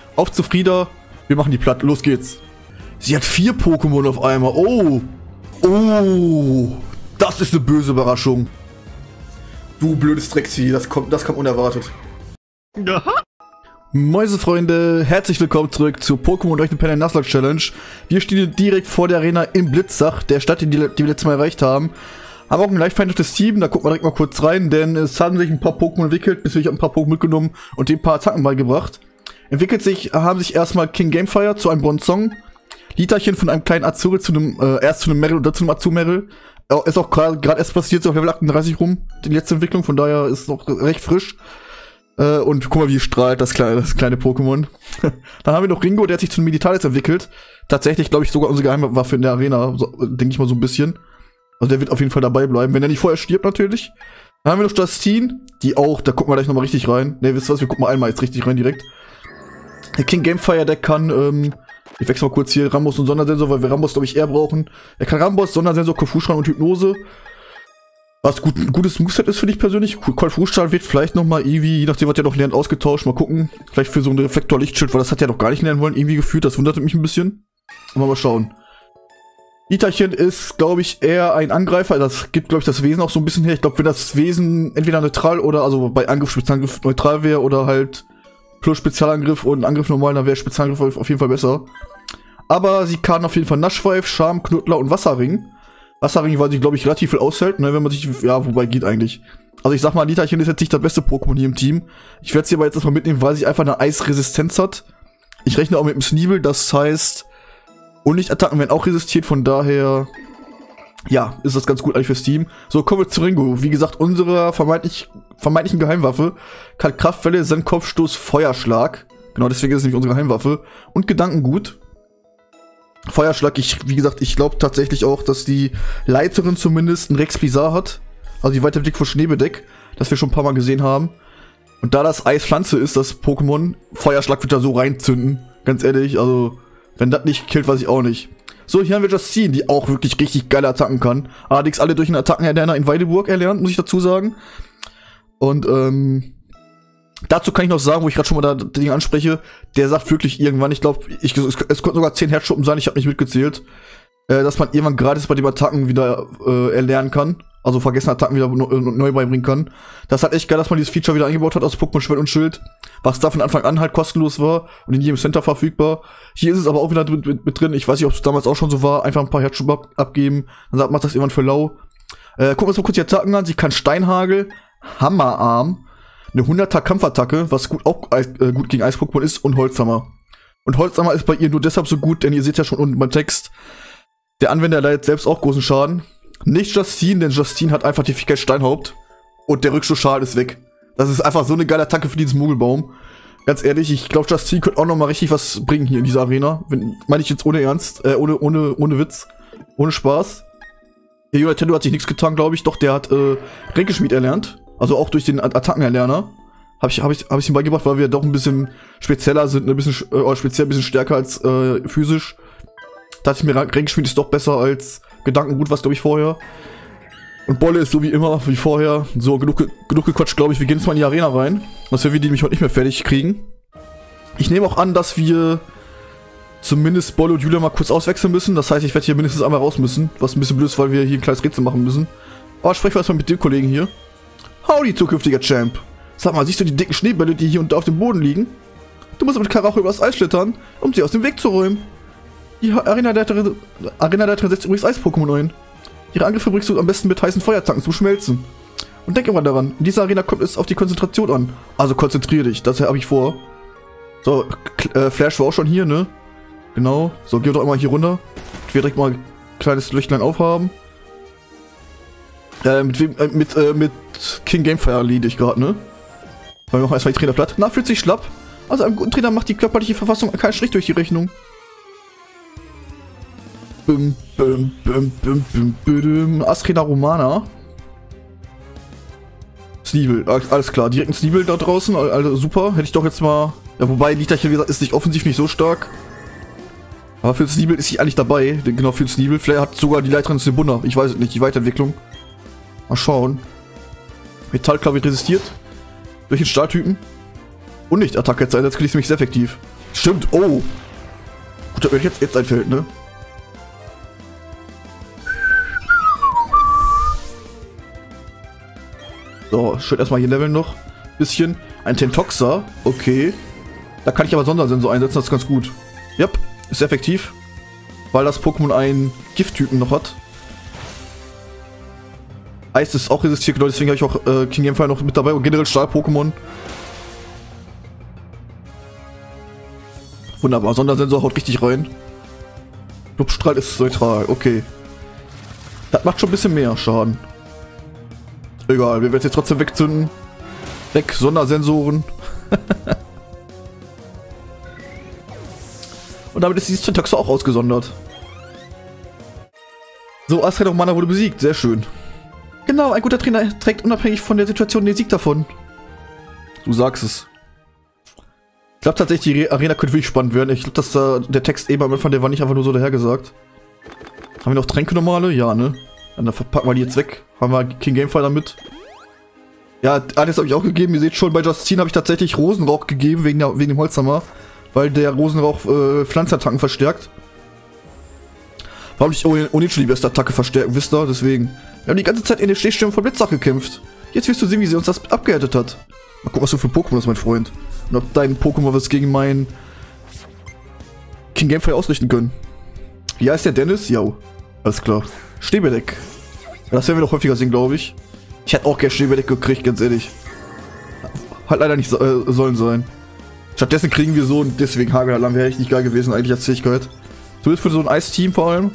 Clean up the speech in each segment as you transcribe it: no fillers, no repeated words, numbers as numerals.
Auf zu Frieda. Wir machen die platt. Los geht's. Sie hat 4 Pokémon auf einmal. Oh. Oh. Das ist eine böse Überraschung. Du blödes Drecksvieh. Das kommt unerwartet. Mäusefreunde, herzlich willkommen zurück zu Pokémon durch den Pen Nuzlocke Challenge. Wir stehen direkt vor der Arena im Blitzach, der Stadt, die wir letztes Mal erreicht haben. Haben auch ein leicht verändertes Team, da gucken wir direkt mal kurz rein, denn es haben sich ein paar Pokémon entwickelt, bis wir ein paar Pokémon mitgenommen und den ein paar Attacken beigebracht. Haben sich erstmal King Gamefire zu einem Bronzong, Literchen von einem kleinen Azuri zu einem, erst zu einem Meryl und dann zu einem Azumarill. Ist auch gerade erst passiert, so auf Level 38 rum, die letzte Entwicklung, von daher ist es noch recht frisch. Und guck mal, wie strahlt das kleine Pokémon. Dann haben wir noch Ringo, der hat sich zu einem Militaris entwickelt. Tatsächlich, glaube ich, sogar unsere Geheimwaffe in der Arena, so, denke ich mal so ein bisschen. Also der wird auf jeden Fall dabei bleiben, wenn er nicht vorher stirbt natürlich. Dann haben wir noch Justine, die auch, da gucken wir gleich nochmal richtig rein. Ne, wisst ihr was, wir gucken mal einmal jetzt richtig rein direkt. Der King Gamefire, der kann, ich wechsle mal kurz hier Rambos und Sondersensor, weil wir Rambos, glaube ich, eher brauchen. Er kann Rambos, Sondersensor, Kofuschran und Hypnose. Was ein gutes Moveset ist, finde ich persönlich. Kolfußstahl wird vielleicht nochmal irgendwie, je nachdem, was der noch lernt, ausgetauscht. Mal gucken. Vielleicht für so ein Reflektor-Lichtschild, weil das hat er noch gar nicht lernen wollen. Irgendwie gefühlt, das wundert mich ein bisschen. Mal schauen. Literchen ist, glaube ich, eher ein Angreifer. Das gibt, glaube ich, das Wesen auch so ein bisschen her. Ich glaube, wenn das Wesen entweder neutral oder, also bei Angriff, Spezialangriff neutral wäre oder halt plus Spezialangriff und Angriff normal, dann wäre Spezialangriff auf jeden Fall besser. Aber sie kann auf jeden Fall Naschweif, Charme, Knuddler und Wasserring. Wasserring, weil sie, glaube ich, relativ viel aushält, ne, wenn man sich, ja, wobei geht eigentlich. Also ich sag mal, Literchen ist jetzt nicht das beste Pokémon hier im Team. Ich werde sie aber jetzt erstmal mitnehmen, weil sie einfach eine Eisresistenz hat. Ich rechne auch mit dem Sneebel, das heißt, Unlichtattacken werden auch resistiert, von daher, ja, ist das ganz gut eigentlich fürs Team. So, kommen wir zu Ringo. Wie gesagt, unsere vermeintlichen Geheimwaffe kann Kraftwelle, Sandkopfstoß, Feuerschlag. Genau, deswegen ist es nämlich unsere Geheimwaffe. Und Gedankengut. Feuerschlag, wie gesagt, ich glaube tatsächlich auch, dass die Leiterin zumindest einen Rex Blizzard hat. Also die Weiterentwicklung von Schneebedeck, das wir schon ein paar Mal gesehen haben. Und da das Eispflanze ist, das Pokémon, Feuerschlag wird da so reinzünden. Ganz ehrlich, also, wenn das nicht killt, weiß ich auch nicht. So, hier haben wir Justine, die auch wirklich richtig geile Attacken kann. Allerdings alle durch einen Attackenerlerner in Weideburg erlernt, muss ich dazu sagen. Und, dazu kann ich noch sagen, wo ich gerade schon mal das Ding anspreche, der sagt wirklich irgendwann, ich glaube, es konnten sogar 10 Herzschuppen sein, ich habe nicht mitgezählt, dass man irgendwann gratis bei den Attacken wieder erlernen kann, also vergessene Attacken wieder neu beibringen kann. Das ist halt echt geil, dass man dieses Feature wieder eingebaut hat aus Pokémon Schwert und Schild, was da von Anfang an halt kostenlos war und in jedem Center verfügbar. Hier ist es aber auch wieder mit drin, ich weiß nicht, ob es damals auch schon so war, einfach ein paar Herzschuppen abgeben, dann macht das irgendwann für lau. Gucken wir uns mal kurz die Attacken an, sie kann Steinhagel, Hammerarm, eine 100er Kampfattacke, was gut gegen Eis-Pokémon ist, und Holzhammer. Und Holzhammer ist bei ihr nur deshalb so gut, denn ihr seht ja schon unten beim Text, der Anwender leidet selbst auch großen Schaden. Nicht Justine, denn Justine hat einfach die Fähigkeit Steinhaupt und der Rückstoßschaden ist weg. Das ist einfach so eine geile Attacke für diesen Mogelbaum. Ganz ehrlich, ich glaube, Justine könnte auch noch mal richtig was bringen hier in dieser Arena. Meine ich jetzt ohne Ernst, ohne Witz, ohne Spaß. Der Nintendo hat sich nichts getan, glaube ich, doch der hat Ränkeschmied erlernt. Also auch durch den Attackenerlerner hab ich ihm beigebracht, weil wir doch ein bisschen spezieller sind, ein bisschen stärker als physisch. Da dachte ich mir, Ränkeschmied ist doch besser als Gedankengut, was glaube ich vorher. Und Bolle ist so wie immer, wie vorher. So, genug gequatscht, glaube ich. Wir gehen jetzt mal in die Arena rein. Was wir die mich heute nicht mehr fertig kriegen. Ich nehme auch an, dass wir zumindest Bolle und Julia mal kurz auswechseln müssen. Das heißt, ich werde hier mindestens einmal raus müssen. Was ein bisschen blöd ist, weil wir hier ein kleines Rätsel machen müssen. Aber sprechen wir erstmal mit dem Kollegen hier. Howdy, zukünftiger Champ. Sag mal, siehst du die dicken Schneebälle, die hier und da auf dem Boden liegen? Du musst mit Karacho übers Eis schlittern, um sie aus dem Weg zu räumen. Die Arenaleiterin setzt übrigens Eis-Pokémon ein. Ihre Angriffe bringst du am besten mit heißen Feuerzacken zum Schmelzen. Und denk immer daran, in dieser Arena kommt es auf die Konzentration an. Also konzentriere dich, das habe ich vor. So, Flash war auch schon hier, ne? Genau. So, gehen wir doch einmal hier runter. Ich werde direkt mal ein kleines Leuchtlein aufhaben. Mit King Gamefire lead ich gerade, ne? Weil wir machen erstmal die Trainer platt. Na, fühlt sich schlapp. Also einem guten Trainer macht die körperliche Verfassung keinen Strich durch die Rechnung. Astrena Romana. Sneebel, alles klar. Direkt ein Sneebel da draußen, also super. Hätte ich doch jetzt mal... Ja, wobei, Lichterchen, wie gesagt, ist nicht offensiv nicht so stark. Aber für Sneebel ist sie eigentlich dabei. Genau, für Sneebel. Vielleicht hat sogar die Leiterin Sneebunda. Ich weiß es nicht, die Weiterentwicklung. Mal schauen. Metallklavier resistiert. Durch den Stahltypen. Unlicht-Attacke jetzt einsetzt, kriege ich nämlich sehr effektiv. Stimmt, oh. Gut, dass mir jetzt einfällt, ne? So, schön erstmal hier leveln noch. Bisschen. Ein Tentoxa, okay. Da kann ich aber Sondersensor einsetzen, das ist ganz gut. Yep, ist effektiv. Weil das Pokémon einen Gifttypen noch hat. Eis ist auch resistiert, genau, deswegen habe ich auch King Gamefire noch mit dabei und generell Stahl-Pokémon. Wunderbar, Sondersensor haut richtig rein. Lupstrahl ist neutral, okay. Das macht schon ein bisschen mehr Schaden. Egal, wir werden es jetzt trotzdem wegzünden. Weg, Sondersensoren. Und damit ist dieses Tentoxa auch ausgesondert. So, Astrid und Mana wurde besiegt, sehr schön. Genau, ein guter Trainer trägt unabhängig von der Situation den Sieg davon. Du sagst es. Ich glaube tatsächlich, die Arena könnte wirklich spannend werden. Ich glaube, dass der Text eben am Anfang, der war nicht einfach nur so dahergesagt. Haben wir noch Tränke normale? Ja, ne? Dann verpacken wir die jetzt weg. Haben wir King Gamefire damit. Ja, alles habe ich auch gegeben. Ihr seht schon, bei Justine habe ich tatsächlich Rosenrauch gegeben, wegen dem Holzhammer. Weil der Rosenrauch Pflanzenattacken verstärkt. Warum nicht ohnehin schon die beste Attacke verstärken, wisst ihr? Deswegen. Wir haben die ganze Zeit in der Stehstürme von Blitzach gekämpft. Jetzt wirst du sehen, wie sie uns das abgehärtet hat. Mal gucken, was du für Pokémon hast, mein Freund. Und ob dein Pokémon was gegen mein King Gamefire ausrichten können. Wie heißt der Dennis? Ja, alles klar. Schneebedeck. Ja, das werden wir doch häufiger sehen, glaube ich. Ich hätte auch gerne Schneebedeck gekriegt, ganz ehrlich. Hat leider nicht sollen sein. Stattdessen kriegen wir so und deswegen Hagelalarm wäre richtig geil gewesen, eigentlich als Fähigkeit. Zumindest für so ein Eisteam vor allem.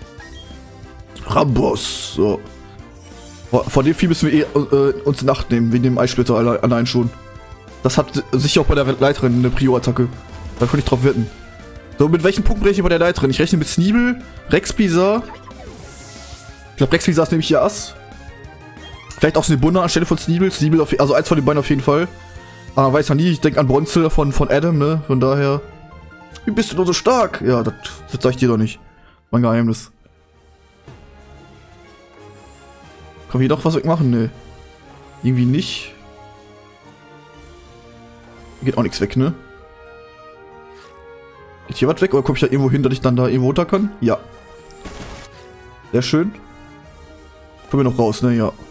Rambos, so. Vor dem Vieh müssen wir uns in Acht nehmen, wegen dem Eissplitter allein schon. Das hat sicher auch bei der Leiterin eine Prio-Attacke. Da könnte ich drauf wetten. So, mit welchen Punkten rechne ich bei der Leiterin? Ich rechne mit Sneebel, Rexpisa. Ich glaube, Rexpisa ist nämlich hier Ass. Vielleicht auch Snibunna anstelle von Sneebel. Sneebel, also eins von den beiden auf jeden Fall. Aber man weiß ja nie, ich denke an Bronzel von Adam, ne? Von daher. Wie bist du nur so stark? Ja, das sag ich dir doch nicht. Mein Geheimnis. Kann ich hier doch was wegmachen? Ne. Irgendwie nicht. Geht auch nichts weg, ne? Geht hier was weg oder komme ich da irgendwo hin, dass ich dann da irgendwo runter kann? Ja. Sehr schön. Kommen wir noch raus, ne? Ja.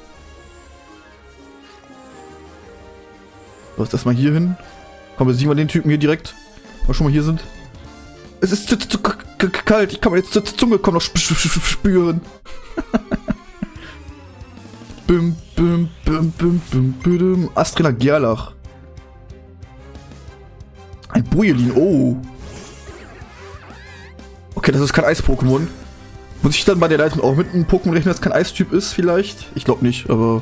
So, jetzt erstmal hier hin. Komm, besiegen wir den Typen hier direkt. Wenn wir schon mal hier sind. Es ist zu kalt. Ich kann meine Zunge kaum noch spüren. Bim, bim, bim, bim, bim, bim. Astrina Gerlach. Ein Bujelin, oh. Okay, das ist kein Eis-Pokémon. Muss ich dann bei der Leitung auch mit einem Pokémon rechnen, das kein Eistyp ist, vielleicht? Ich glaube nicht, aber...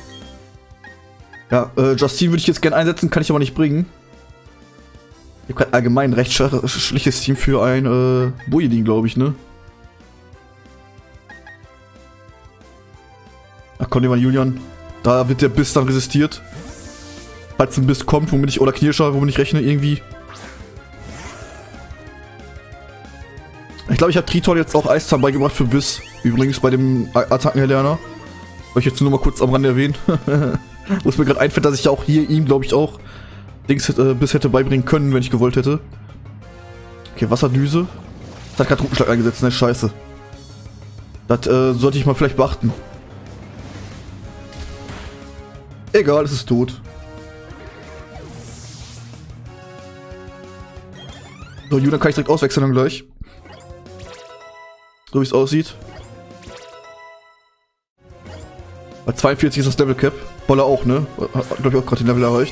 Ja, Justine würde ich jetzt gerne einsetzen, kann ich aber nicht bringen. Ich habe allgemein ein recht schlichtes Team für ein Bujelin, glaube ich, ne? Ach komm, nehmen wir Julian. Da wird der Biss dann resistiert. Falls ein Biss kommt, womit ich, oder Knirscher, womit ich rechne, irgendwie. Ich glaube, ich habe Triton jetzt auch Eiszahn beigebracht für Biss. Übrigens bei dem Attackenerlerner. Wollte ich jetzt nur mal kurz am Rande erwähnen. Wo es mir gerade einfällt, dass ich ja auch hier ihm, glaube ich, auch Biss hätte beibringen können, wenn ich gewollt hätte. Okay, Wasserdüse. Das hat gerade Trunkenschlag eingesetzt, ne? Scheiße. Das sollte ich mal vielleicht beachten. Egal, es ist tot. So, Julian kann ich direkt auswechseln dann gleich. So wie es aussieht. Bei 42 ist das Level Cap. Boller auch, ne? Hat, glaube ich, auch gerade den Level erreicht.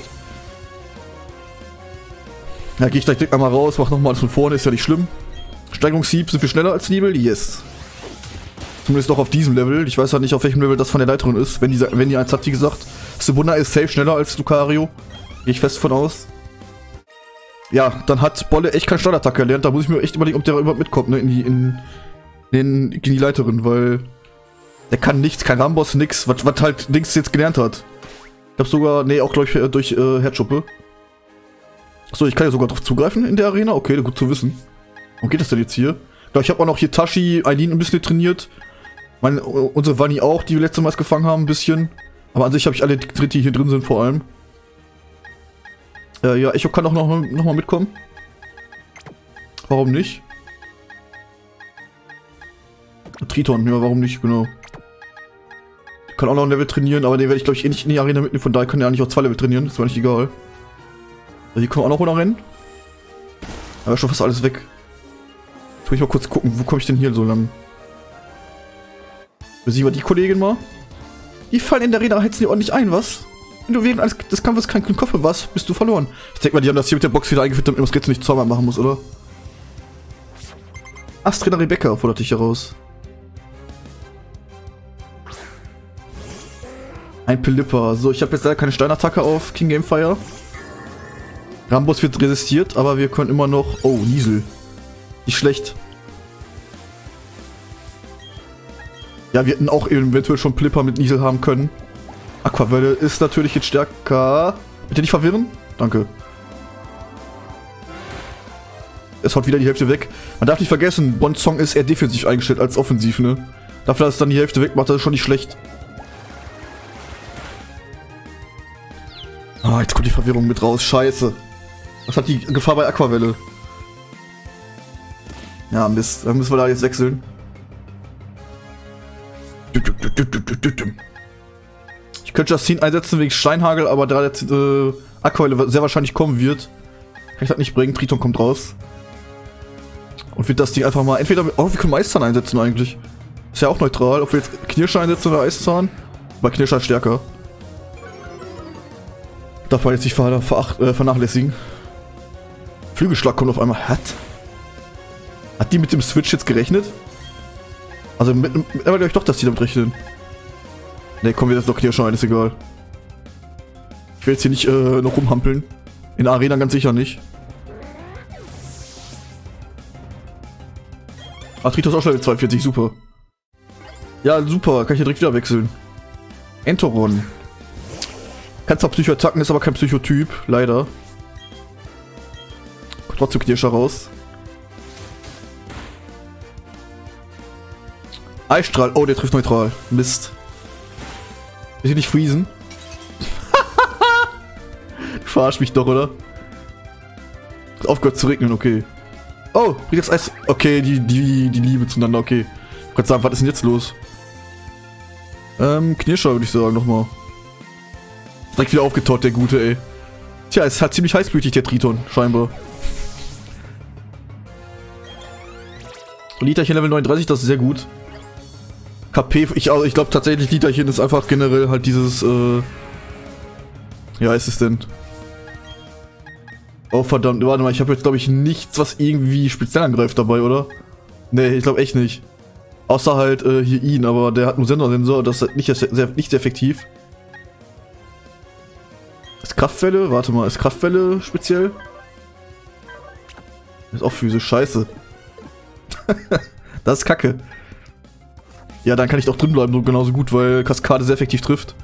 Ja, gehe ich direkt einmal raus, mach nochmal alles von vorne, ist ja nicht schlimm. Steigerungshieb, sind wir schneller als Sneebel? Yes. Zumindest noch auf diesem Level. Ich weiß halt nicht, auf welchem Level das von der Leiterin ist. Wenn die eins hat, wie gesagt. Sibunna ist safe schneller als Lucario. Gehe ich fest von aus. Ja, dann hat Bolle echt keinen Standardattacke erlernt. Da muss ich mir echt überlegen, ob der überhaupt mitkommt, ne? In die Leiterin, weil der kann nichts, kein Ramboss, nix, was halt Dings jetzt gelernt hat. Ich hab sogar, ne, auch glaube ich durch Herzschuppe. So, ich kann ja sogar drauf zugreifen in der Arena. Okay, gut zu wissen. Warum geht das denn jetzt hier? Ich habe auch noch hier Tashi, Aileen ein bisschen trainiert. Unsere Vanni auch, die wir letztes Mal gefangen haben, ein bisschen. Aber an sich habe ich alle drin, die hier drin sind, vor allem. Ja, Echo kann auch noch mal mitkommen. Warum nicht? Triton, ja, warum nicht, genau. Kann auch noch ein Level trainieren, aber den werde ich, glaube ich, eh nicht in die Arena mitnehmen. Von daher kann er eigentlich auch 2 Level trainieren, das war nicht egal. Hier können wir auch noch runterrennen. Aber schon fast alles weg. Jetzt will ich mal kurz gucken, wo komme ich denn hier so lang? Besiegen wir die Kollegin mal. Die fallen in der Arena, hetzen die ordentlich ein, was? Wenn du während des Kampfes keinen Kopf hast, bist du verloren. Ich denke mal, die haben das hier mit der Box wieder eingeführt, damit man das jetzt nicht zweimal machen muss, oder? Astrid Rebecca fordert dich heraus. Ein Pelipper. So, ich habe jetzt leider keine Steinattacke auf King Gamefire. Rambus wird resistiert, aber wir können immer noch... Oh, Niesel. Nicht schlecht. Ja, wir hätten auch eventuell schon Pelipper mit Niesel haben können. Aquavelle ist natürlich jetzt stärker. Bitte nicht verwirren? Danke. Es haut wieder die Hälfte weg. Man darf nicht vergessen, Bonsong ist eher defensiv eingestellt als offensiv, ne? Dafür, dass es dann die Hälfte weg macht, das ist schon nicht schlecht. Ah, jetzt kommt die Verwirrung mit raus. Scheiße. Was hat die Gefahr bei Aquavelle? Ja, Mist. Dann müssen wir da jetzt wechseln. Ich könnte Justine einsetzen wegen Steinhagel, aber da jetzt Aquavelle sehr wahrscheinlich kommen wird, kann ich das nicht bringen. Triton kommt raus. Und wird das Ding einfach mal entweder... Oh, wir können Eiszahn einsetzen eigentlich. Ist ja auch neutral, ob wir jetzt Knirscher einsetzen oder Eiszahn. Weil Knirscher ist stärker. Darf man jetzt nicht vernachlässigen. Flügelschlag kommt auf einmal. Hat die mit dem Switch jetzt gerechnet? Also glaube ich doch, dass die damit rechnen. Ne, kommen wir jetzt doch Knirscher ein, ist egal. Ich will jetzt hier nicht noch rumhampeln. In der Arena ganz sicher nicht. Ah, Tritos auch schon Level 42, super. Ja, super, kann ich hier direkt wieder wechseln. Entoron. Kann zwar Psycho-Attacken, ist aber kein Psychotyp, leider. Kommt trotzdem Knirscher raus. Eisstrahl, oh, der trifft neutral. Mist. Will ich nicht freezen? Du verarsch mich doch, oder? Hat aufgehört zu regnen, okay. Oh, bringt jetzt Eis. Okay, die Liebe zueinander, okay. Ich kann sagen, was ist denn jetzt los? Knirscher würde ich sagen, nochmal. Direkt wieder aufgetaut, der Gute, ey. Tja, ist halt ziemlich heißblütig, der Triton, scheinbar. Literchen Level 39, das ist sehr gut. KP, ich glaube tatsächlich, Literchen ist einfach generell halt dieses, ja, ist es denn? Oh verdammt, warte mal, ich habe jetzt glaube ich nichts, was irgendwie speziell angreift dabei, oder? Nee, ich glaube echt nicht. Außer halt hier ihn, aber der hat nur Sensorsensor, das ist nicht sehr effektiv. Ist Kraftwelle? Warte mal, ist Kraftwelle speziell? Ist auch physisch, scheiße. Das ist kacke. Ja, dann kann ich doch drin bleiben, so genauso gut, weil Kaskade sehr effektiv trifft.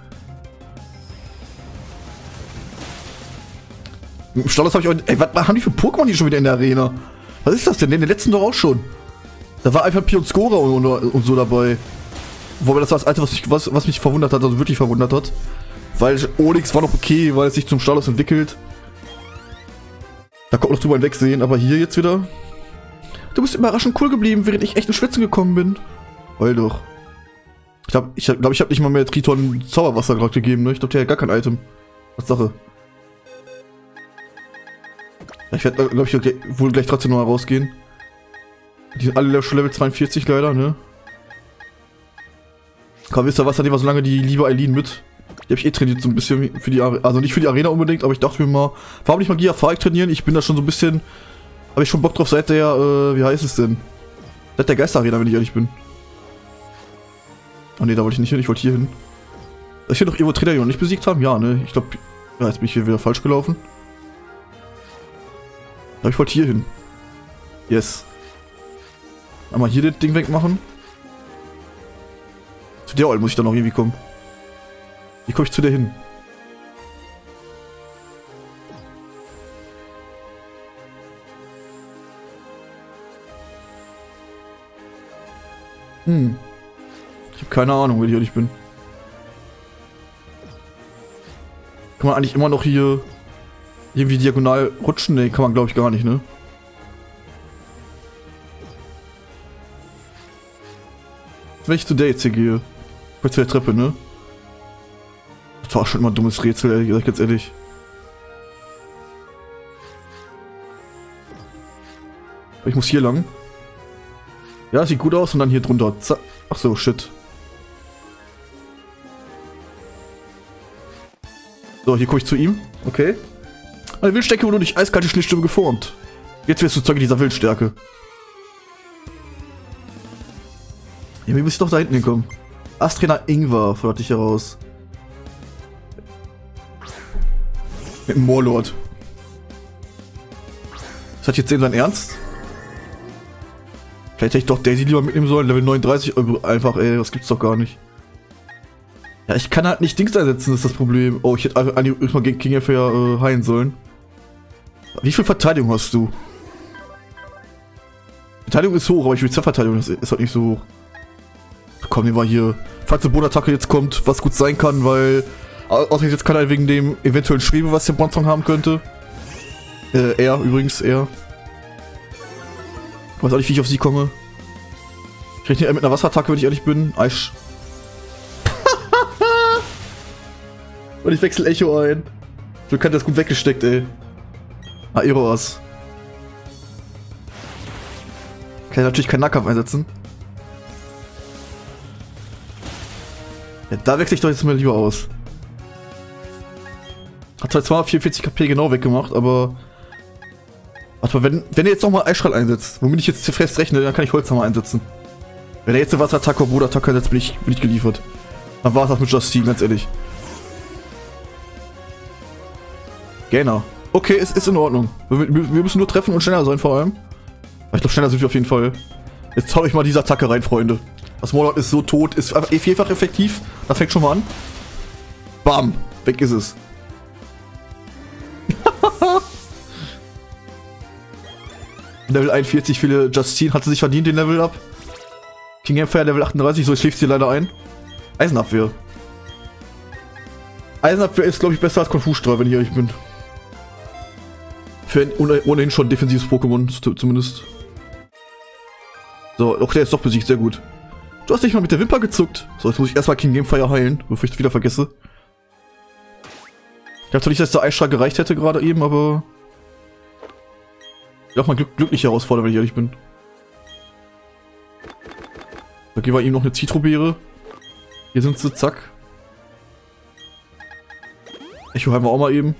Im Stolz habe ich auch... Ey, was haben die für Pokémon hier schon wieder in der Arena? Was ist das denn? In den letzten doch auch schon. Da war einfach Pionskora und so dabei. Wobei das war das Alte, was mich verwundert hat, also wirklich verwundert hat. Weil Onix war noch okay, weil es sich zum Stalos entwickelt. Da kommt noch drüber hinwegsehen, aber hier jetzt wieder... Du bist überraschend cool geblieben, während ich echt in Schwitzen gekommen bin. Heul doch. Ich glaube, ich habe nicht mal mehr Triton Zauberwasser gerade gegeben, ne? Ich glaube, der hat gar kein Item. Was Sache. Ich werde, glaube ich, wohl gleich trotzdem noch rausgehen. Die sind alle schon Level 42 leider, ne? Komm, wisst ihr was, hat immer so lange die liebe Eileen mit. Die habe ich eh trainiert so ein bisschen für die Arena. Also nicht für die Arena unbedingt, aber ich dachte mir mal, warum nicht mal Gia-Fark trainieren? Ich bin da schon so ein bisschen... Habe ich schon Bock drauf seit der, wie heißt es denn? Seit der Geisterarena, wenn ich ehrlich bin. Oh ne, da wollte ich nicht hin, ich wollte hier hin. Dass wir doch Evo Tredarion nicht besiegt haben? Ja, ne? Ich glaube... Ja, jetzt bin ich hier wieder falsch gelaufen. Aber ich wollte hier hin. Yes. Einmal hier das Ding wegmachen. Zu der Oll muss ich dann noch irgendwie kommen. Wie komme ich zu der hin? Ich habe keine Ahnung, wenn ich ehrlich bin. Kann man eigentlich immer noch hier... Irgendwie diagonal rutschen? Ne, kann man glaube ich gar nicht, ne? Wenn ich zu der jetzt hier gehe. Kurz zu der Treppe, ne? Das war schon mal ein dummes Rätsel, ehrlich gesagt, ganz ehrlich. Ich muss hier lang. Ja, sieht gut aus und dann hier drunter. Ach so, shit. So, hier komme ich zu ihm. Okay. Eine Wildstärke wurde durch eiskalte Schneestürme geformt. Jetzt wirst du Zeuge dieser Wildstärke. Ja, wie muss ich doch da hinten hinkommen? Astrainer Ingvar fordert dich heraus. Mit dem Moorlord. Das hat jetzt eben sein Ernst? Vielleicht hätte ich doch Daisy lieber mitnehmen sollen. Level 39 einfach, ey, das gibt's doch gar nicht. Ja, ich kann halt nicht Dings einsetzen, ist das Problem. Oh, ich hätte eigentlich mal gegen King Effair heilen sollen. Wie viel Verteidigung hast du? Verteidigung ist hoch, aber ich will Verteidigung ist halt nicht so hoch. Komm, nehmen wir hier. Falls eine Bodenattacke jetzt kommt, was gut sein kann, weil... Außer jetzt kann er wegen dem eventuellen Schwebe, was der Bronzong haben könnte. Er übrigens, er. Ich weiß auch nicht, wie ich auf sie komme. Ich rechne eher mit einer Wasserattacke, wenn ich ehrlich bin. Eisch. Und ich wechsle Echo ein. So kann das gut weggesteckt, ey. Aeroas. Kann ich natürlich keinen Nahkampf einsetzen. Ja, da wechsle ich doch jetzt mal lieber aus. Hat zwar 244 KP genau weggemacht, aber... Warte mal, wenn er jetzt nochmal Eisstrahl einsetzt, womit ich jetzt fest rechne, dann kann ich Holzhammer einsetzen. Wenn er jetzt eine Wasserattacke oder Bodenattacke einsetzt, bin ich geliefert. Dann war es das mit Justine, ganz ehrlich. Gainer. Okay, es ist in Ordnung. Wir müssen nur treffen und schneller sein vor allem. Ich glaube, schneller sind wir auf jeden Fall. Jetzt hau ich mal diese Attacke rein, Freunde. Das Moorlord ist so tot, ist vierfach effektiv. Das fängt schon mal an. Bam, weg ist es. Level 41, viele Justine hatte sich verdient den Level up. King Empire Level 38, so schläft sie leider ein. Eisenabwehr. Eisenabwehr ist, glaube ich, besser als Konfusstrahl, wenn ich ehrlich bin. Für ein ohnehin schon defensives Pokémon, zumindest. So, auch der ist doch besiegt, sehr gut. Du hast dich mal mit der Wimper gezuckt. So, jetzt muss ich erstmal King Gamefire heilen, bevor ich es wieder vergesse. Ich glaube zwar nicht, dass der Eisstrahl gereicht hätte gerade eben, aber... Ich will auch mal glücklich herausfordern, wenn ich ehrlich bin. Da geben wir ihm noch eine Zitrobeere. Hier sind sie, zack. Echo heilen wir auch mal eben.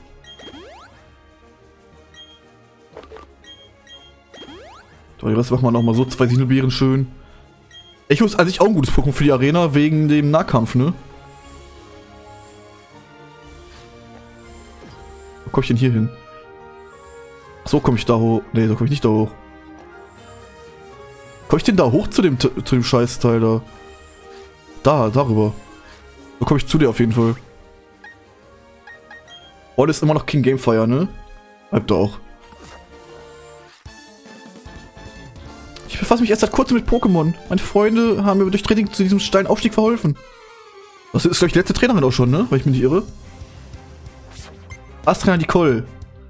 So, den Rest machen wir nochmal so, 2 Sinelbeeren schön. Echo ist an sich auch ein gutes Pokémon für die Arena, wegen dem Nahkampf, ne? Wo komme ich denn hier hin? So komme ich da hoch. Ne, so komme ich nicht da hoch. Komme ich denn da hoch zu dem Scheißteil da? Darüber. So komme ich zu dir auf jeden Fall. Oh, das ist immer noch King Gamefire, ne? Bleibt da auch. Ich befasse mich erst seit kurzem mit Pokémon. Meine Freunde haben mir durch Training zu diesem steilen Aufstieg verholfen. Das ist, glaube ich, die letzte Trainerin auch schon, ne? Weil ich mich nicht irre. Astrainer Nicole.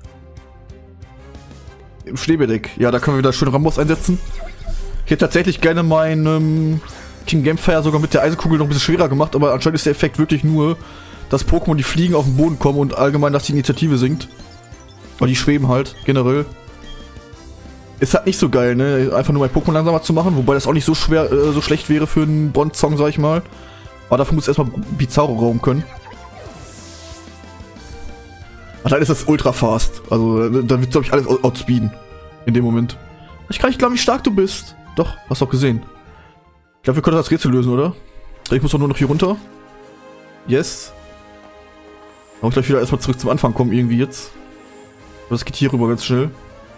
Im Schneebedeck. Ja, da können wir wieder schön Rambos einsetzen. Ich hätte tatsächlich gerne meinen King Gamefire sogar mit der Eisenkugel noch ein bisschen schwerer gemacht, aber anscheinend ist der Effekt wirklich nur, dass Pokémon, die fliegen, auf den Boden kommen und allgemein, dass die Initiative sinkt. Weil die schweben halt, generell. Ist halt nicht so geil, ne? Einfach nur mein Pokémon langsamer zu machen, wobei das auch nicht so schwer, so schlecht wäre für einen Bronzong, sag ich mal. Aber dafür muss erstmal Bizarro rauben können. Und dann ist das ultra fast. Also, da wird, glaube ich, alles outspeeden. In dem Moment. Ich kann nicht glauben, wie stark du bist. Doch, hast doch gesehen. Ich glaube, wir können das Rätsel lösen, oder? Ich muss doch nur noch hier runter. Yes. Da muss ich gleich wieder erstmal zurück zum Anfang kommen, irgendwie jetzt. Aber das geht hier rüber ganz schnell.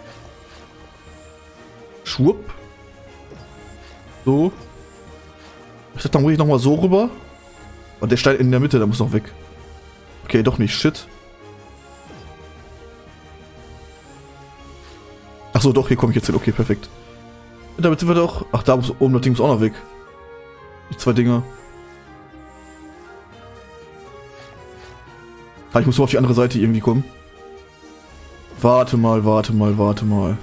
Schwupp. So. Ich dachte, dann muss ich nochmal so rüber. Und der Stein in der Mitte, der muss noch weg. Okay, doch nicht. Shit. Achso, doch, hier komme ich jetzt hin. Okay, perfekt. Und damit sind wir doch... Ach, da muss oben das Ding muss auch noch weg. Die 2 Dinger. Ah, ich muss nur auf die andere Seite irgendwie kommen. Warte mal, warte mal, warte mal.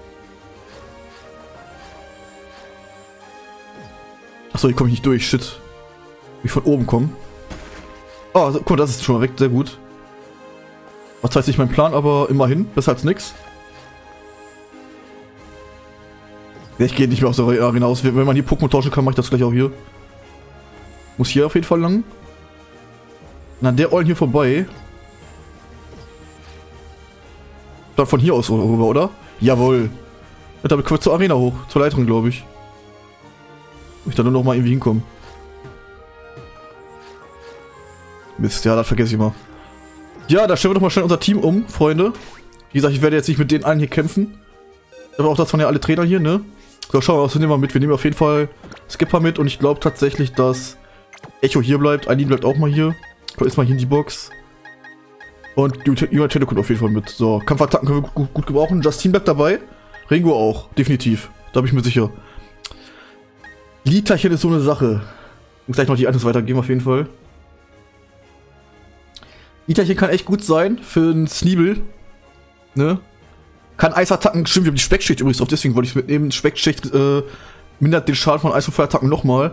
Achso, hier komme ich nicht durch, shit. Wie ich von oben komme. Oh, guck mal, das ist schon mal weg, sehr gut. Was heißt nicht mein Plan, aber immerhin, besser als nix. Ich gehe nicht mehr aus der Arena raus. Wenn man hier Pokémon tauschen kann, mache ich das gleich auch hier. Muss hier auf jeden Fall lang. Na, der Eulen hier vorbei. Dann von hier aus rüber, oder? Jawohl. Ja, damit können wir zur Arena hoch. Zur Leiterin, glaube ich. Muss ich da nur noch mal irgendwie hinkommen. Mist, ja, das vergesse ich mal. Ja, da stellen wir doch mal schnell unser Team um, Freunde. Wie gesagt, ich werde jetzt nicht mit den allen hier kämpfen. Aber auch das waren ja alle Trainer hier, ne? So, schauen wir, was nehmen wir mit. Wir nehmen auf jeden Fall Skipper mit und ich glaube tatsächlich, dass Echo hier bleibt. Eileen bleibt auch mal hier. Ist mal hier in die Box. Und Unitelle kommt auf jeden Fall mit. So, Kampfattacken können wir gut gebrauchen. Justine bleibt dabei. Ringo auch, definitiv. Da bin ich mir sicher. Literchen ist so eine Sache. Ich muss gleich noch die Items weitergeben, auf jeden Fall. Literchen kann echt gut sein für einen Sneebel. Ne? Kann Eisattacken, stimmt, wir haben die Speckschicht übrigens drauf, deswegen wollte ich es mitnehmen. Speckschicht mindert den Schaden von Eis- und Feuerattacken nochmal.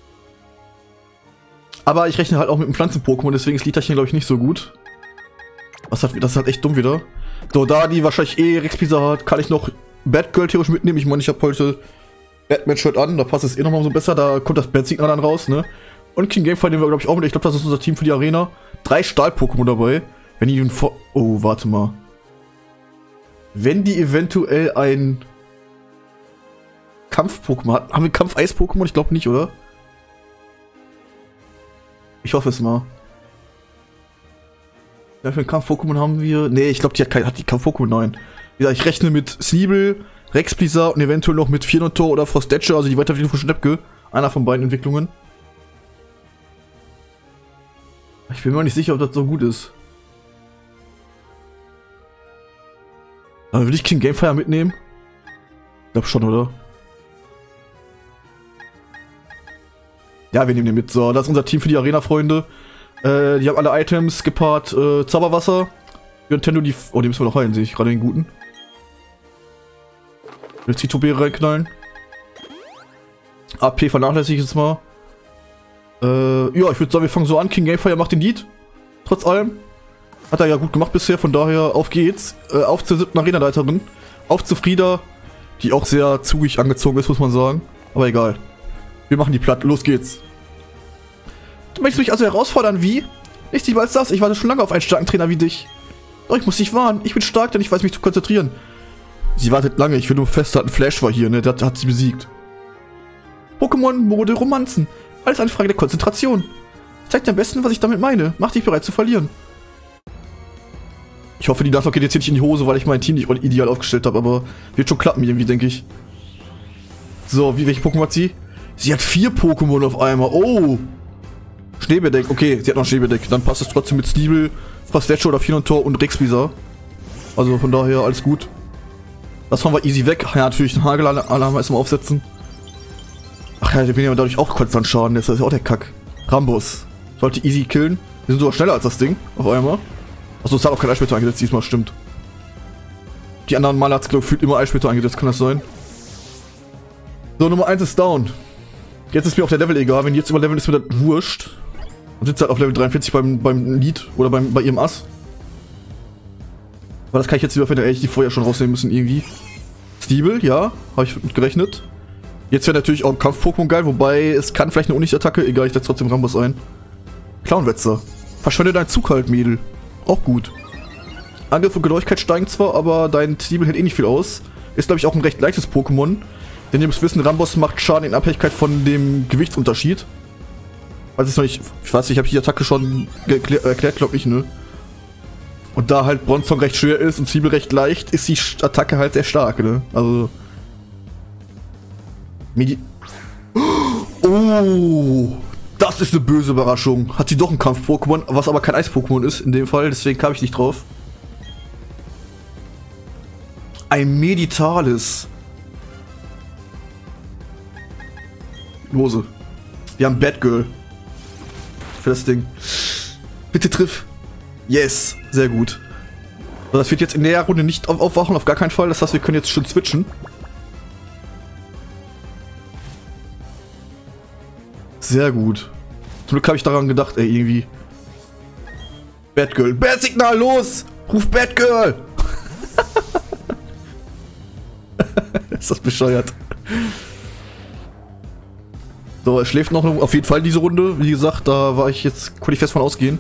Aber ich rechne halt auch mit einem Pflanzen-Pokémon, deswegen ist Literchen, glaube ich, nicht so gut. Das ist halt echt dumm wieder. So, da die wahrscheinlich Rex-Pizza hat, kann ich noch Batgirl theoretisch mitnehmen. Ich meine, ich habe heute Batman-Shirt an, da passt es noch mal so besser, da kommt das Bat-Signal dann raus, ne? Und King Gamefire nehmen wir, glaube ich, auch mit. Ich glaube, das ist unser Team für die Arena. 3 Stahl-Pokémon dabei. Wenn die oh, warte mal. Wenn die eventuell ein Kampf-Pokémon hat. Haben wir Kampf-Eis-Pokémon? Ich glaube nicht, oder? Ich hoffe es mal. Ja, für ein Kampf-Pokémon haben wir... Nee, ich glaube, die hat die Kampf-Pokémon, nein. Wie gesagt, ich rechne mit Sneebel, Rex-Blizzard und eventuell noch mit Fiontor oder Frostdatcher, also die Weiterentwicklung von Schnäppke. Einer von beiden Entwicklungen. Ich bin mir nicht sicher, ob das so gut ist. Aber würde ich King Gamefire mitnehmen? Ich glaube schon, oder? Ja, wir nehmen den mit. So, das ist unser Team für die Arena, Freunde. Die haben alle Items gepaart. Zauberwasser. Nintendo, die... Oh, die müssen wir noch heilen, sehe ich gerade den guten. Eine Zitobeere reinknallen. AP vernachlässige ich jetzt mal. Ja, ich würde sagen, wir fangen so an. King Gamefire macht den Lead. Trotz allem. Hat er ja gut gemacht bisher, von daher auf geht's. Auf zur 7. Arenaleiterin. Auf zu Frieda, die auch sehr zugig angezogen ist, muss man sagen. Aber egal. Wir machen die platt. Los geht's. Du möchtest mich also herausfordern, wie? Nicht lieber als das. Ich warte schon lange auf einen starken Trainer wie dich. Doch, ich muss dich warnen. Ich bin stark, denn ich weiß mich zu konzentrieren. Sie wartet lange. Ich will nur festhalten, Flash war hier, ne? Der hat sie besiegt. Pokémon, Mode, Romanzen. Alles eine Frage der Konzentration. Zeig dir am besten, was ich damit meine. Mach dich bereit zu verlieren. Ich hoffe, die Nachlauf geht jetzt hier nicht in die Hose, weil ich mein Team nicht ideal aufgestellt habe, aber wird schon klappen irgendwie, denke ich. So, welche Pokémon hat sie? Sie hat 4 Pokémon auf einmal. Oh! Schneebedeck. Okay, sie hat noch Schneebedeck. Dann passt es trotzdem mit Sneebel, Frostdatcher oder Fiontor und Rex-Blizzard. Also von daher alles gut. Das haben wir easy weg. Ja, natürlich den Hagelalarm erstmal aufsetzen. Ach ja, der bin ja dadurch auch konstant Schaden. Das ist ja auch der Kack. Rambus. Sollte easy killen. Wir sind sogar schneller als das Ding. Auf einmal. Achso, es hat auch kein Eissplitter eingesetzt diesmal, stimmt. Die anderen Male hat es, glaube ich, gefühlt immer Eissplitter eingesetzt, kann das sein? So, Nummer 1 ist down. Jetzt ist mir auch der Level egal. Wenn die jetzt überleveln, ist mir das wurscht. Und sitzt halt auf Level 43 beim Lead oder bei ihrem Ass. Aber das kann ich jetzt lieber die vorher schon rausnehmen müssen irgendwie. Sneebel, ja, habe ich mit gerechnet. Jetzt wäre natürlich auch ein Kampf-Pokémon geil, wobei es kann vielleicht eine Unlicht-Attacke. Egal, ich setze trotzdem Rambus ein. Clownwetzer. Verschwende deinen Zug halt, Mädel. Auch gut. Angriff und Genauigkeit steigen zwar, aber dein Sneebel hält eh nicht viel aus. Ist, glaube ich, auch ein recht leichtes Pokémon. Denn ihr müsst wissen, Rambus macht Schaden in Abhängigkeit von dem Gewichtsunterschied. Ich weiß nicht, ich habe die Attacke schon erklärt, glaube ich, ne? Und da halt Bronzong recht schwer ist und Sneebel recht leicht, ist die Attacke halt sehr stark, ne? Also... Oh! Das ist eine böse Überraschung. Hat sie doch ein Kampf-Pokémon, was aber kein Eis-Pokémon ist in dem Fall, deswegen kam ich nicht drauf. Ein Meditalis. Lose. Wir haben Batgirl. Für das Ding. Bitte triff. Yes. Sehr gut. So, das wird jetzt in der Runde nicht aufwachen, auf gar keinen Fall. Das heißt, wir können jetzt schon switchen. Sehr gut. Zum Glück habe ich daran gedacht, ey, irgendwie. Batgirl. Bat-Signal, los! Ruf Batgirl! Ist das bescheuert. So, er schläft noch auf jeden Fall diese Runde. Wie gesagt, da konnte ich fest von ausgehen.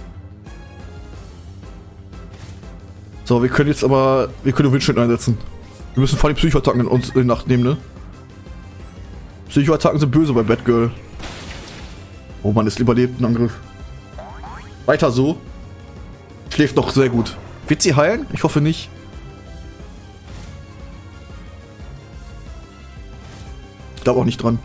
So, wir können jetzt aber, wir können Windschild einsetzen. Wir müssen vor allem Psychoattacken in uns in Nacht nehmen, ne? Psychoattacken sind böse bei Batgirl. Oh Mann, es überlebt ein Angriff. Weiter so. Schläft noch sehr gut. Wird sie heilen? Ich hoffe nicht. Ich glaube auch nicht dran.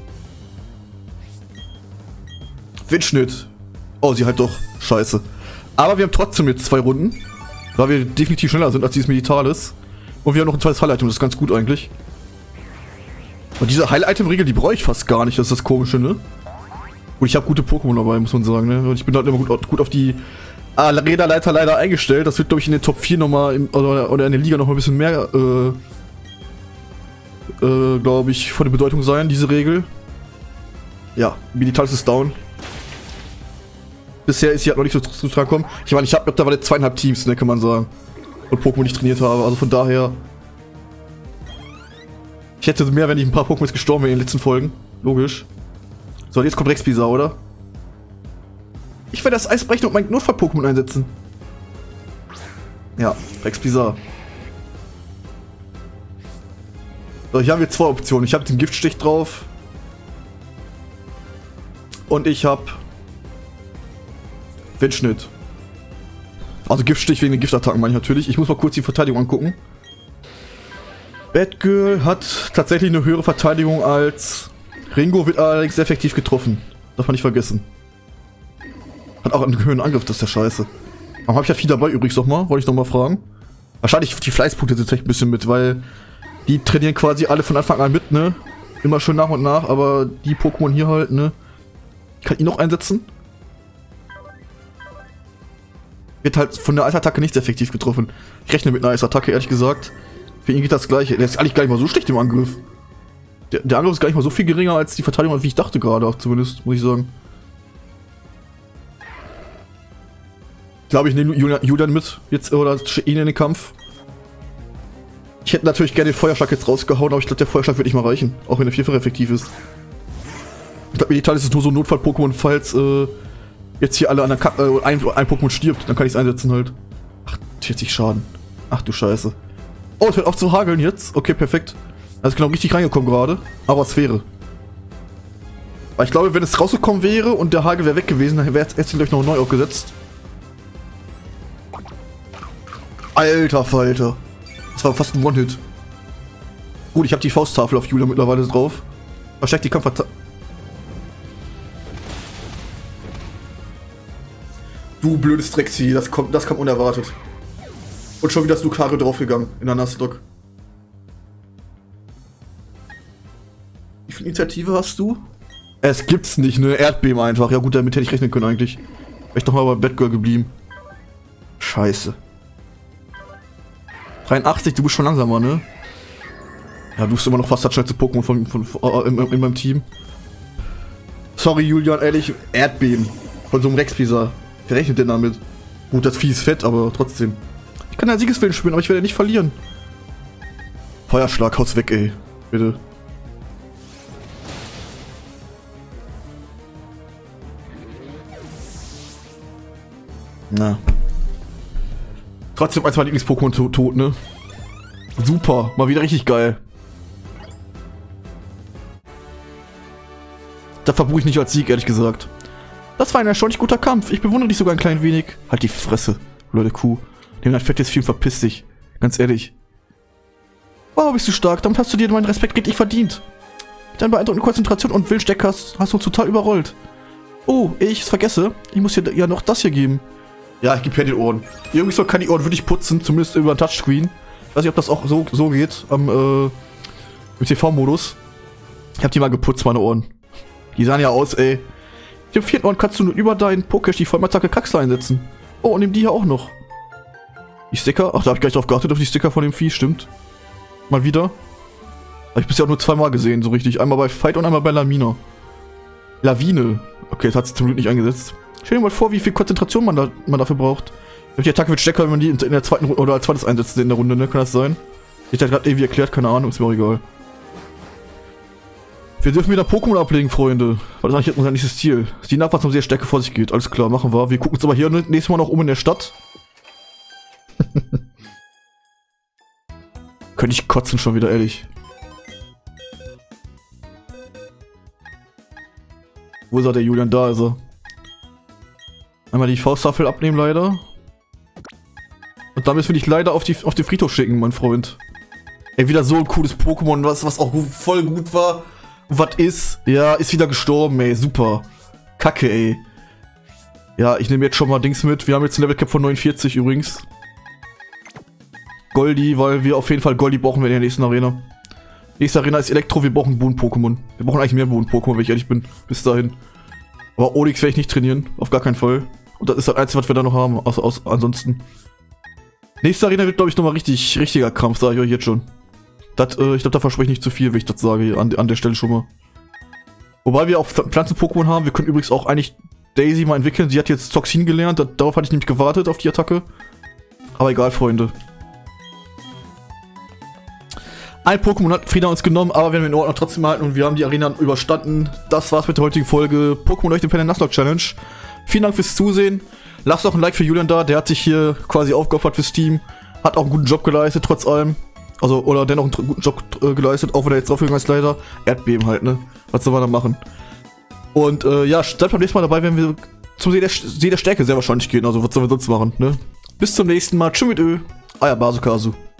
Windschnitt. Oh, sie halt doch. Scheiße. Aber wir haben trotzdem jetzt 2 Runden. Weil wir definitiv schneller sind als dieses Militaris. Und wir haben noch ein zweites Heil-Item. Das ist ganz gut eigentlich. Und diese Heil-Item-Regel, die brauche ich fast gar nicht. Das ist das Komische, ne? Und ich habe gute Pokémon dabei, muss man sagen, ne? Und ich bin halt immer gut auf die Räderleiter leider eingestellt. Das wird, glaube ich, in den Top 4 nochmal, oder in der Liga nochmal ein bisschen mehr, glaube ich, von der Bedeutung sein, diese Regel. Ja, Militaris ist down. Bisher ist sie halt noch nicht so zu tragen gekommen. Ich meine, ich habe mittlerweile 2,5 Teams, ne, kann man sagen. Und Pokémon, die ich trainiert habe. Also von daher. Ich hätte mehr, wenn ich ein paar Pokémon gestorben wären in den letzten Folgen. Logisch. So, jetzt kommt Rexpizar, oder? Ich werde das Eis brechen und mein Notfall-Pokémon einsetzen. Ja, Rexpizar. So, hier haben wir 2 Optionen. Ich habe den Giftstich drauf. Und ich habe Windschnitt. Also Giftstich wegen den Giftattacken meine ich natürlich. Ich muss mal kurz die Verteidigung angucken. Batgirl hat tatsächlich eine höhere Verteidigung als Ringo, wird allerdings sehr effektiv getroffen. Darf man nicht vergessen. Hat auch einen höheren Angriff, das ist ja scheiße. Warum habe ich ja viel dabei übrigens nochmal? Wollte ich nochmal fragen. Wahrscheinlich die Fleißpunkte sind vielleicht ein bisschen mit, weil die trainieren quasi alle von Anfang an mit, ne? Immer schön nach und nach, aber die Pokémon hier halt, ne? Ich kann ihn noch einsetzen. Wird halt von der Eisattacke nicht sehr effektiv getroffen. Ich rechne mit einer Eisattacke, ehrlich gesagt. Für ihn geht das gleiche. Der ist eigentlich gar nicht mal so schlecht im Angriff. Der Angriff ist gar nicht mal so viel geringer als die Verteidigung, wie ich dachte gerade, auch zumindest, muss ich sagen. Ich glaube, ich nehme Julian mit, jetzt, oder ihn in den Kampf. Ich hätte natürlich gerne den Feuerschlag jetzt rausgehauen, aber ich glaube, der Feuerschlag wird nicht mal reichen. Auch wenn der vierfach effektiv ist. Ich glaube, Militaris ist es nur so ein Notfall-Pokémon, falls, jetzt hier alle an der ein Pokémon stirbt, dann kann ich es einsetzen halt. Ach, 40 Schaden. Ach du Scheiße. Oh, es hört auf zu hageln jetzt. Okay, perfekt. Also genau richtig reingekommen gerade. Aber Sphäre. Weil ich glaube, wenn es rausgekommen wäre und der Hagel wäre weg gewesen, dann wäre es gleich noch neu aufgesetzt. Alter Falter. Das war fast ein One-Hit. Gut, ich habe die Fausttafel auf Julia mittlerweile drauf. Verstärkt die Kampfattacke. Du blödes Drecksvieh, das kommt unerwartet. Und schon wieder ist Lucario draufgegangen in der Nuzlocke. Wie viel Initiative hast du? Es gibt's nicht, ne? Erdbeben einfach. Ja gut, damit hätte ich rechnen können eigentlich. Wäre ich doch mal bei Batgirl geblieben. Scheiße. 83, du bist schon langsamer, ne? Ja, du bist immer noch fast das schnellste Pokémon in meinem Team. Sorry, Julian, ehrlich. Erdbeben. Von so einem Rexpizar. Wer rechnet denn damit? Gut, das Vieh ist fett, aber trotzdem. Ich kann einen Siegeswillen spielen, aber ich werde nicht verlieren. Feuerschlag, haut's weg, ey. Bitte. Na. Trotzdem als mein Lieblings-Pokémon tot, ne? Super, mal wieder richtig geil. Da verbuche ich nicht als Sieg, ehrlich gesagt. Das war ein erstaunlich guter Kampf. Ich bewundere dich sogar ein klein wenig. Halt die Fresse, blöde Kuh. Nimm dein fettes Vieh und verpiss dich. Ganz ehrlich. Wow, bist du stark. Damit hast du dir meinen Respekt redlich verdient. Mit deiner beeindruckenden Konzentration und Willenssteck hast du uns total überrollt. Oh, ich es vergesse. Ich muss dir ja noch das hier geben. Ja, ich gebe her den Ohren. Irgendwie kann die Ohren wirklich putzen, zumindest über ein Touchscreen. Ich weiß nicht, ob das auch so geht im TV-Modus. Ich habe die mal geputzt, meine Ohren. Die sahen ja aus, ey. Mit dem 4. Ohren kannst du nur über deinen Pokéstich die Vollmattacke Kackste einsetzen. Oh, und nimm die hier auch noch. Die Sticker? Ach, da habe ich gar nicht drauf geachtet, auf die Sticker von dem Vieh, stimmt. Mal wieder. Habe ich bisher auch nur zweimal gesehen, so richtig. Einmal bei Fight und einmal bei Lamina. Lawine. Okay, das hat sich zum Glück nicht eingesetzt. Stell dir mal vor, wie viel Konzentration man dafür braucht. Die Attacke wird stärker, wenn man die in der zweiten Runde oder als zweites einsetzt in der Runde, ne? Kann das sein? Ich hätte gerade irgendwie erklärt, keine Ahnung, ist mir auch egal. Wir dürfen wieder Pokémon ablegen, Freunde. Weil das ist eigentlich unser nächstes Ziel. Sieht nach, was um sehr Stärke vor sich geht. Alles klar, machen wir. Wir gucken uns aber hier nächstes Mal noch um in der Stadt. Könnte ich kotzen schon wieder, ehrlich. Wo ist er, der Julian? Da ist er. Einmal die Fausttafel abnehmen, leider. Und dann müssen wir dich leider auf den Friedhof schicken, mein Freund. Ey, wieder so ein cooles Pokémon, was auch voll gut war. Was ist? Ja, ist wieder gestorben, ey. Super. Kacke, ey. Ja, ich nehme jetzt schon mal Dings mit. Wir haben jetzt ein Level Cap von 49 übrigens. Goldi, weil wir auf jeden Fall Goldi brauchen wir in der nächsten Arena. Nächste Arena ist Elektro, wir brauchen Boden-Pokémon. Wir brauchen eigentlich mehr Boden-Pokémon, wenn ich ehrlich bin. Bis dahin. Aber Onix werde ich nicht trainieren. Auf gar keinen Fall. Und das ist das Einzige, was wir da noch haben. Ansonsten. Nächste Arena wird, glaube ich, nochmal richtiger Krampf, sage ich euch jetzt schon. Ich glaube, da verspreche ich nicht zu viel, wenn ich das sage, an der Stelle schon mal. Wobei wir auch Pflanzen-Pokémon haben. Wir können übrigens auch eigentlich Daisy mal entwickeln. Sie hat jetzt Toxin gelernt. Darauf hatte ich nämlich gewartet, auf die Attacke. Aber egal, Freunde. Ein Pokémon hat Frieda uns genommen, aber wir haben den Ort noch trotzdem erhalten und wir haben die Arena überstanden. Das war's mit der heutigen Folge Pokémon durch den Pen Nuzlocke Challenge. Vielen Dank fürs Zusehen. Lasst auch ein Like für Julian da, der hat sich hier quasi aufgeopfert fürs Team. Hat auch einen guten Job geleistet, trotz allem. Also, oder dennoch einen guten Job geleistet, auch wenn er jetzt draufgegangen ist, leider. Erdbeben halt, ne? Was soll man da machen? Und, ja, bleibt beim nächsten Mal dabei, wenn wir zum See der Stärke sehr wahrscheinlich gehen. Also, was sollen wir sonst machen, ne? Bis zum nächsten Mal. Tschüss mit Euer Basukasu.